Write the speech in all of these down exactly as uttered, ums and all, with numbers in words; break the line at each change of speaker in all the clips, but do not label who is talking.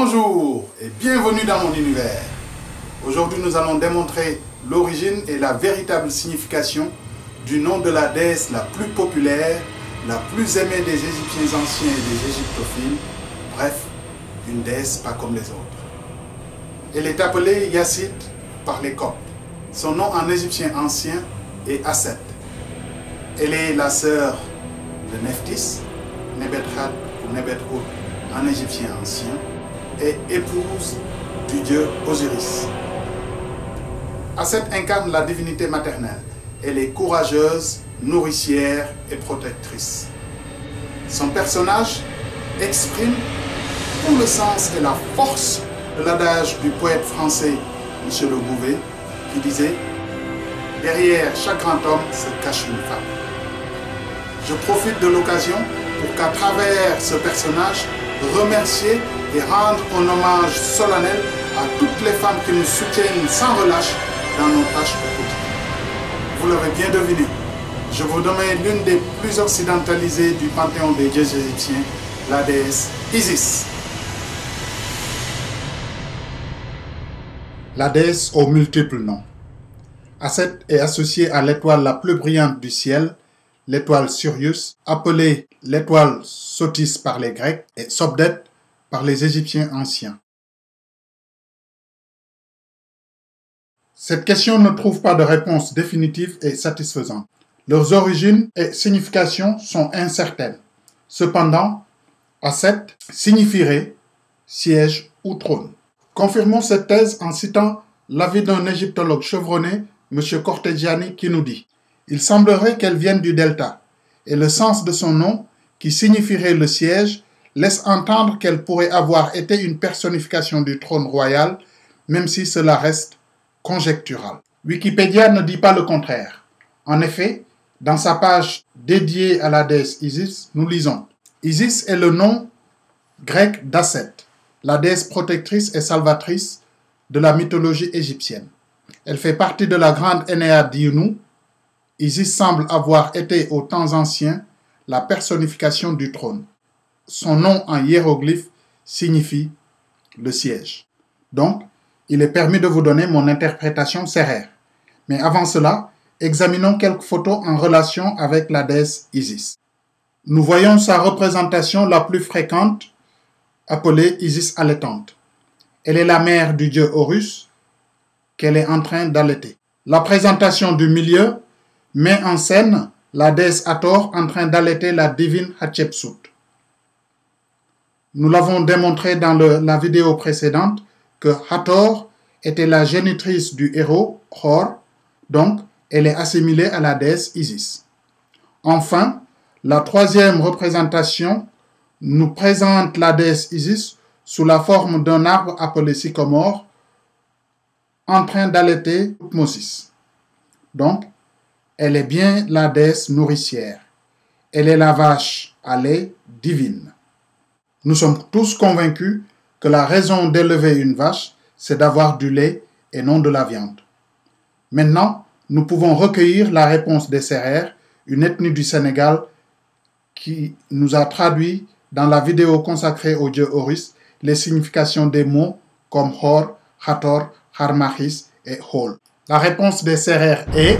Bonjour et bienvenue dans mon univers. Aujourd'hui, nous allons démontrer l'origine et la véritable signification du nom de la déesse la plus populaire, la plus aimée des Égyptiens anciens et des égyptophiles, bref, une déesse pas comme les autres. Elle est appelée Yassit par les Coptes. Son nom en égyptien ancien est Aset. Elle est la sœur de Nephthys, Nebetrat ou Nebetrout en égyptien ancien, et épouse du dieu Osiris. Aset incarne la divinité maternelle. Elle est courageuse, nourricière et protectrice. Son personnage exprime tout le sens et la force de l'adage du poète français Michel Gouvet qui disait « Derrière chaque grand homme se cache une femme ». Je profite de l'occasion pour qu'à travers ce personnage, remercier et rendre un hommage solennel à toutes les femmes qui nous soutiennent sans relâche dans nos tâches au quotidien. Vous l'avez bien deviné, je vous nomme l'une des plus occidentalisées du panthéon des dieux égyptiens, la déesse Isis. La déesse aux multiples noms. Aset est associée à l'étoile la plus brillante du ciel, l'étoile Sirius, appelée l'étoile Sotis par les Grecs et Sobdet par les Égyptiens anciens. Cette question ne trouve pas de réponse définitive et satisfaisante. Leurs origines et significations sont incertaines. Cependant, Aset signifierait siège ou trône. Confirmons cette thèse en citant l'avis d'un égyptologue chevronné, M. Cortegiani, qui nous dit « Il semblerait qu'elle vienne du delta, et le sens de son nom, qui signifierait le siège, laisse entendre qu'elle pourrait avoir été une personnification du trône royal, même si cela reste conjectural. » Wikipédia ne dit pas le contraire. En effet, dans sa page dédiée à la déesse Isis, nous lisons « Isis est le nom grec d'Aset, la déesse protectrice et salvatrice de la mythologie égyptienne. Elle fait partie de la grande Énéade d'Inu. Isis semble avoir été aux temps anciens la personnification du trône. Son nom en hiéroglyphe signifie le siège. Donc, il est permis de vous donner mon interprétation sérère. Mais avant cela, examinons quelques photos en relation avec la déesse Isis. Nous voyons sa représentation la plus fréquente, appelée Isis allaitante. Elle est la mère du dieu Horus, qu'elle est en train d'allaiter. La présentation du milieu met en scène la déesse Hathor en train d'allaiter la divine Hatshepsut. Nous l'avons démontré dans le, la vidéo précédente que Hathor était la génitrice du héros Hor, donc elle est assimilée à la déesse Isis. Enfin, la troisième représentation nous présente la déesse Isis sous la forme d'un arbre appelé sycomore en train d'allaiter Toutmosis. Donc, elle est bien la déesse nourricière. Elle est la vache à lait divine. Nous sommes tous convaincus que la raison d'élever une vache, c'est d'avoir du lait et non de la viande. Maintenant, nous pouvons recueillir la réponse des Sérères, une ethnie du Sénégal qui nous a traduit dans la vidéo consacrée au dieu Horus les significations des mots comme Hor, Hathor, Harmachis et Hol. La réponse des Sérères est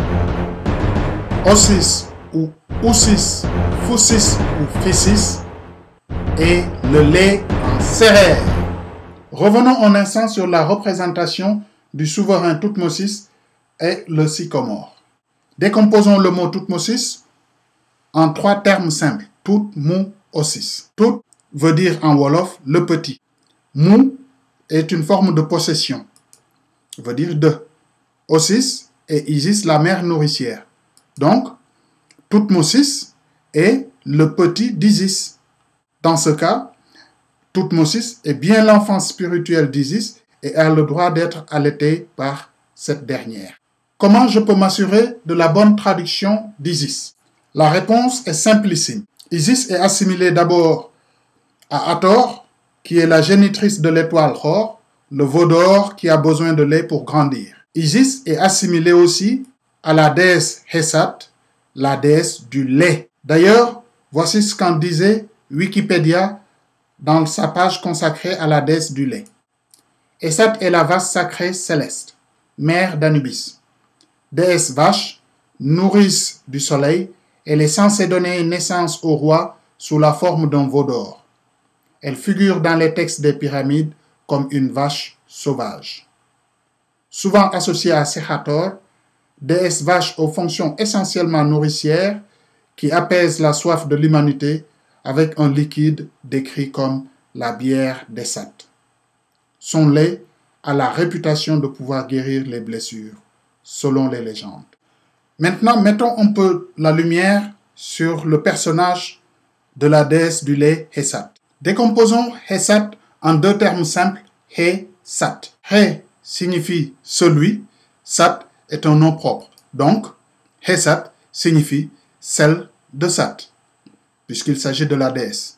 Osis ou Oussis, Foussis ou Fissis et le lait en sérère. Revenons un instant sur la représentation du souverain Toutmosis et le sycomore. Décomposons le mot Toutmosis en trois termes simples. Tout, mou, osis. Tout veut dire en wolof le petit. Mou est une forme de possession, veut dire deux. Osis et Isis la mère nourricière. Donc, Toutmosis est le petit d'Isis. Dans ce cas, Toutmosis est bien l'enfant spirituel d'Isis et a le droit d'être allaité par cette dernière. Comment je peux m'assurer de la bonne traduction d'Isis? La réponse est simplissime. Isis est assimilée d'abord à Hathor, qui est la génitrice de l'étoile Hor, le veau d'or qui a besoin de lait pour grandir. Isis est assimilée aussi à la déesse Hesat, la déesse du lait. D'ailleurs, voici ce qu'en disait Wikipédia dans sa page consacrée à la déesse du lait. Hesat est la vache sacrée céleste, mère d'Anubis. Déesse vache, nourrice du soleil, elle est censée donner naissance au roi sous la forme d'un veau d'or. Elle figure dans les textes des pyramides comme une vache sauvage. Souvent associée à Sehator, déesse vache aux fonctions essentiellement nourricières qui apaise la soif de l'humanité avec un liquide décrit comme la bière d'Hesat. Son lait a la réputation de pouvoir guérir les blessures, selon les légendes. Maintenant, mettons un peu la lumière sur le personnage de la déesse du lait Hesat. Décomposons Hesat en deux termes simples, He-Sat. He signifie celui, Sat est un nom propre. Donc, Hesat signifie celle de Sat, puisqu'il s'agit de la déesse.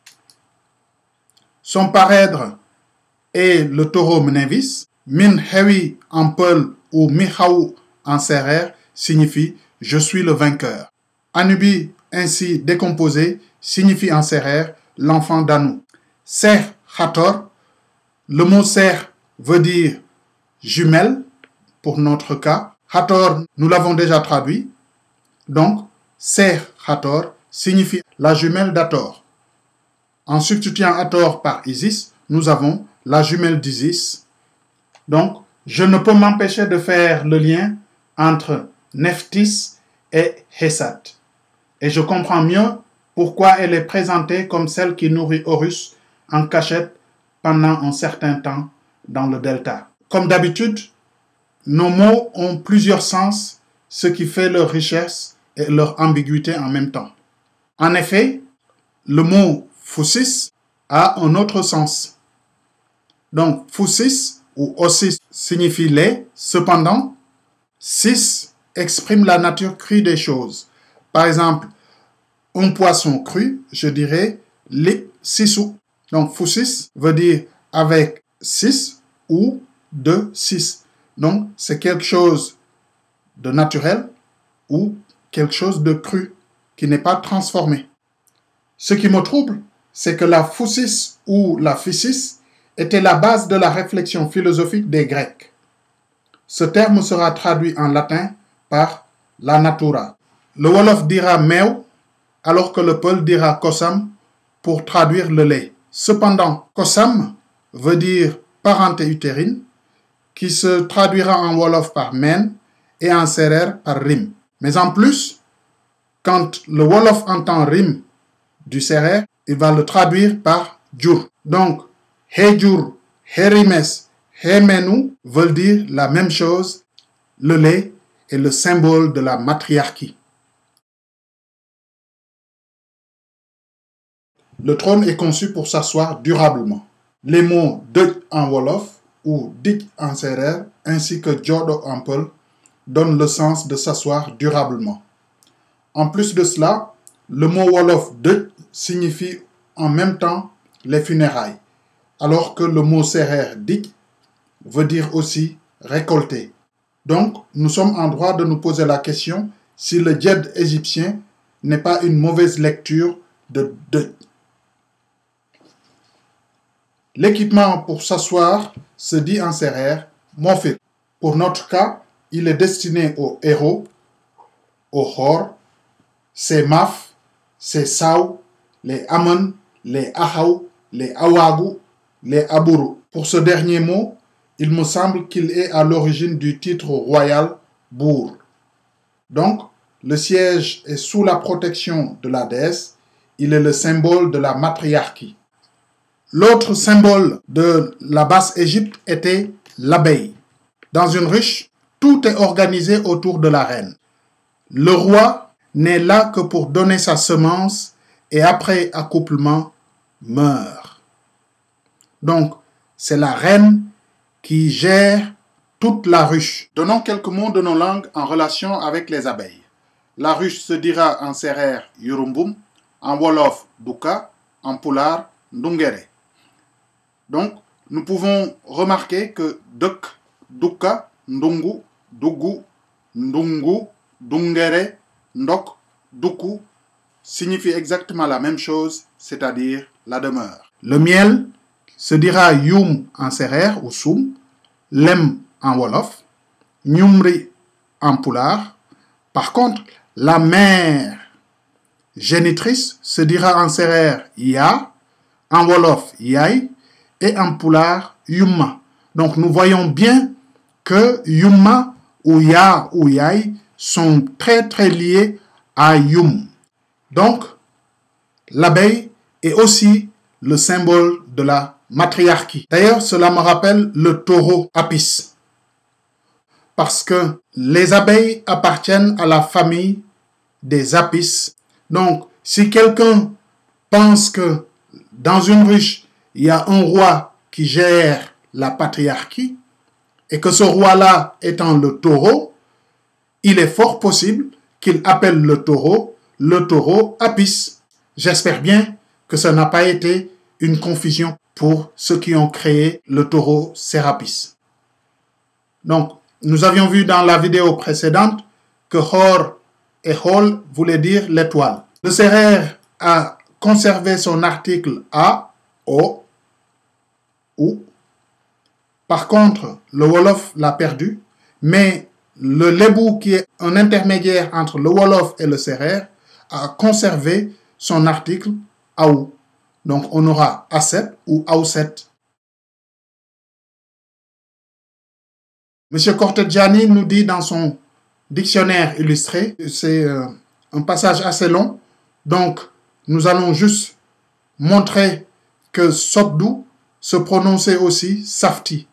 Son parèdre est le taureau Mnevis. Min Hewi en Peul ou Mihaou en Sérère signifie « je suis le vainqueur ». Anubi, ainsi décomposé, signifie en Sérère l'enfant d'Anu. Ser Hator, le mot Ser veut dire jumelle pour notre cas. Hator, nous l'avons déjà traduit. Donc, Ser Hator signifie la jumelle d'Hathor. En substituant Hathor par Isis, nous avons la jumelle d'Isis. Donc, je ne peux m'empêcher de faire le lien entre Nephthys et Hesat. Et je comprends mieux pourquoi elle est présentée comme celle qui nourrit Horus en cachette pendant un certain temps dans le delta. Comme d'habitude, nos mots ont plusieurs sens, ce qui fait leur richesse et leur ambiguïté en même temps. En effet, le mot Phusis a un autre sens. Donc, Phusis ou Ossis signifie lait, cependant, Sis exprime la nature crue des choses. Par exemple, un poisson cru, je dirais lip sisou. Donc, Phusis veut dire avec six ou de six. Donc, c'est quelque chose de naturel ou quelque chose de cru qui n'est pas transformé. Ce qui me trouble, c'est que la Phusis ou la Physis était la base de la réflexion philosophique des Grecs. Ce terme sera traduit en latin par la natura. Le Wolof dira meu, alors que le Peul dira kosam pour traduire le lait. Cependant, kosam veut dire parenté utérine, qui se traduira en Wolof par men et en Sérère par rim. Mais en plus, quand le Wolof entend rim du Sérère, il va le traduire par djur. Donc, hejur, herimes, hemenu veulent dire la même chose. Le lait est le symbole de la matriarchie. Le trône est conçu pour s'asseoir durablement. Les mots dëj en Wolof ou dik en Sérère ainsi que jodo en Peul donnent le sens de s'asseoir durablement. En plus de cela, le mot Wolof dëj signifie en même temps les funérailles, alors que le mot sérère dik veut dire aussi récolter. Donc, nous sommes en droit de nous poser la question si le djed égyptien n'est pas une mauvaise lecture de dëj. L'équipement pour s'asseoir se dit en sérère mofir. Pour notre cas, il est destiné aux héros, aux hors, ces maf, ces saou, les amon, les ahaou, les awagu, les aburu. Pour ce dernier mot, il me semble qu'il est à l'origine du titre royal bourg. Donc, le siège est sous la protection de la déesse. Il est le symbole de la matriarchie. L'autre symbole de la Basse-Égypte était l'abeille. Dans une ruche, tout est organisé autour de la reine. Le roi n'est là que pour donner sa semence et après accouplement meurt. Donc, c'est la reine qui gère toute la ruche. Donnons quelques mots de nos langues en relation avec les abeilles. La ruche se dira en sérère yurumbum, en wolof duka, en pulaar ndungere. Donc, nous pouvons remarquer que duk, duka, ndungu, dugu, ndungu, dungere, ndok, duku signifie exactement la même chose, c'est-à-dire la demeure. Le miel se dira yum en sérère ou soum, lem en wolof, nyumri en pulaar. Par contre, la mère génitrice se dira en sérère ya, en wolof yai et en pulaar yumma. Donc nous voyons bien que yumma ou ya ou yai sont très très liés à yum. Donc l'abeille est aussi le symbole de la matriarchie. D'ailleurs, cela me rappelle le taureau Apis. Parce que les abeilles appartiennent à la famille des Apis. Donc, si quelqu'un pense que dans une ruche, il y a un roi qui gère la patriarchie, et que ce roi-là étant le taureau, il est fort possible qu'il appelle le taureau le taureau Apis. J'espère bien que ça n'a pas été une confusion pour ceux qui ont créé le taureau Sérapis. Donc, nous avions vu dans la vidéo précédente que Hor et Hol voulaient dire l'étoile. Le sérère a conservé son article A, O, ou. Par contre, le Wolof l'a perdu, mais le Lébou, qui est un intermédiaire entre le Wolof et le sérère, a conservé son article Aou. Donc, on aura Aset ou Aouset. Monsieur Corteggiani nous dit dans son dictionnaire illustré, c'est euh, un passage assez long, donc nous allons juste montrer que Sopdou se prononçait aussi Safti.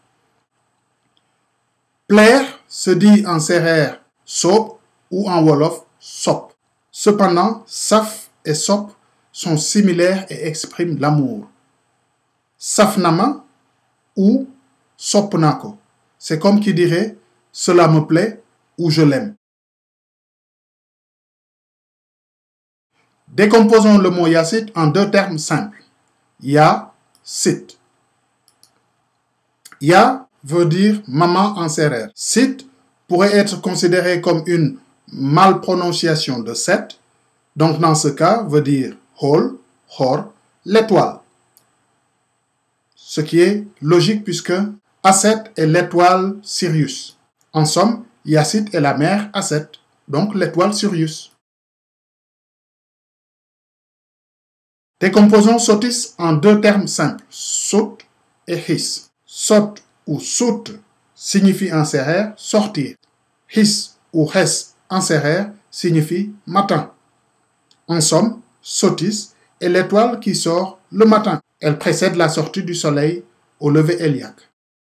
Plaire se dit en sérère Sop ou en Wolof Sop. Cependant, Saf et Sop sont similaires et expriment l'amour. Safnama ou Sopnako. C'est comme qui dirait « cela me plaît » ou « je l'aime ». Décomposons le mot Yacite en deux termes simples. Ya, sit. Ya veut dire maman en sérère. Sit pourrait être considéré comme une malprononciation de set. Donc dans ce cas, veut dire hol, hor, l'étoile. Ce qui est logique puisque Aset est l'étoile Sirius. En somme, Yacite est la mère Aset, donc l'étoile Sirius. Décomposons Sotis en deux termes simples, Sot et His. Sot ou Sot signifie en sérère sortir. His ou Hes en sérère signifie matin. En somme, Sotis est l'étoile qui sort le matin. Elle précède la sortie du soleil au lever héliaque.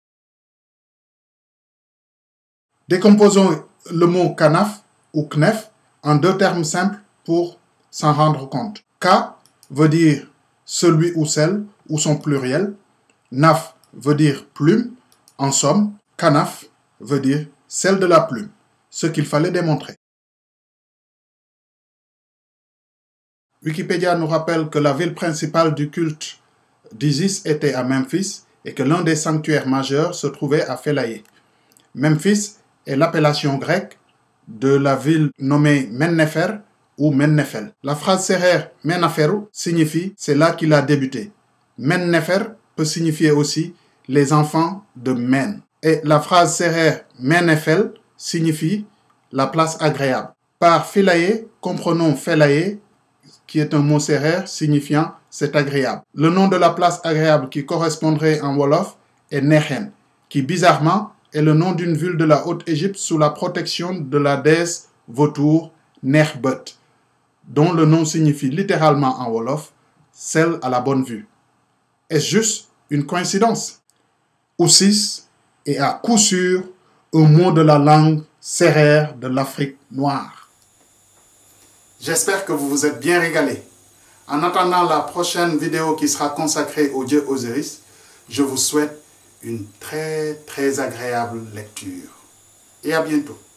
Décomposons le mot Kanaf ou Knef en deux termes simples pour s'en rendre compte. Ka veut dire celui ou celle ou son pluriel. Naf veut dire plume. En somme, Kanaf veut dire celle de la plume, ce qu'il fallait démontrer. Wikipédia nous rappelle que la ville principale du culte d'Isis était à Memphis et que l'un des sanctuaires majeurs se trouvait à Phelaïe. Memphis est l'appellation grecque de la ville nommée Mennefer ou Mennefel. La phrase sérère Menneferu signifie « c'est là qu'il a débuté ». Mennefer peut signifier aussi « les enfants de Men ». Et la phrase sérère Mennefel signifie « la place agréable ». Par Philae, comprenons Phelae, qui est un mot sérère signifiant « c'est agréable ». Le nom de la place agréable qui correspondrait en Wolof est Nehen, qui bizarrement est le nom d'une ville de la Haute-Égypte sous la protection de la déesse vautour Nekhbet, dont le nom signifie littéralement en Wolof « celle à la bonne vue ». Est-ce juste une coïncidence? Oussis est à coup sûr un mot de la langue sérère de l'Afrique noire. J'espère que vous vous êtes bien régalés. En attendant la prochaine vidéo qui sera consacrée au dieu Osiris, je vous souhaite une très très agréable lecture. Et à bientôt.